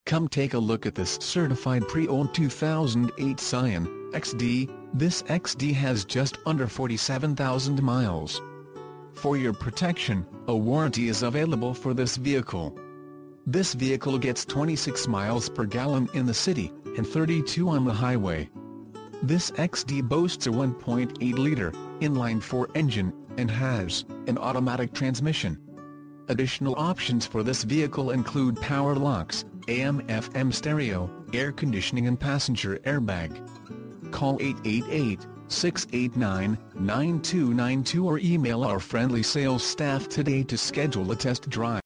Come take a look at this certified pre-owned 2008 Scion XD. This XD has just under 47,000 miles. For your protection, a warranty is available for this vehicle. This vehicle gets 26 miles per gallon in the city, and 32 on the highway. This XD boasts a 1.8-liter, inline-4 engine, and has an automatic transmission. Additional options for this vehicle include power locks, AM/FM stereo, air conditioning and passenger airbag. Call 888-689-9292 or email our friendly sales staff today to schedule a test drive.